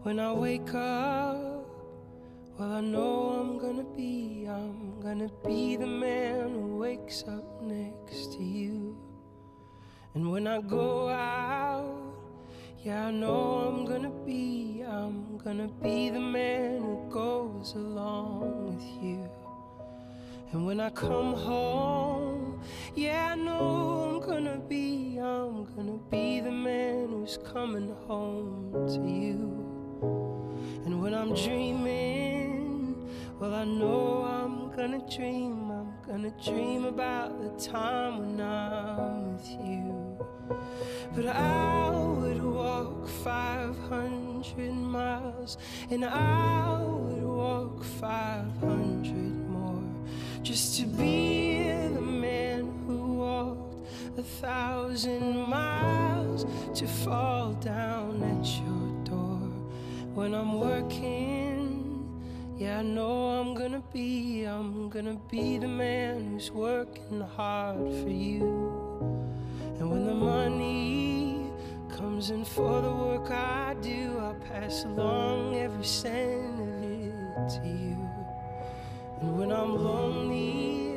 when I wake up, well, I know I'm gonna be the man who wakes up next to you. And when I go out, yeah, I know I'm gonna be the man who goes along with you. And when I come home, yeah, I know I'm gonna be the man who's coming home to you. And when I'm dreaming, well, I know I'm gonna dream about the time when I'm with you. But I would walk 500 miles, and I would walk 500 more, just to be the man who walked 1,000 miles, to fall down at your door. When I'm working, yeah, I know I'm gonna be the man who's working hard for you. And when the money comes in for the work I do, I'll pass along every cent of it to you. And when I'm lonely,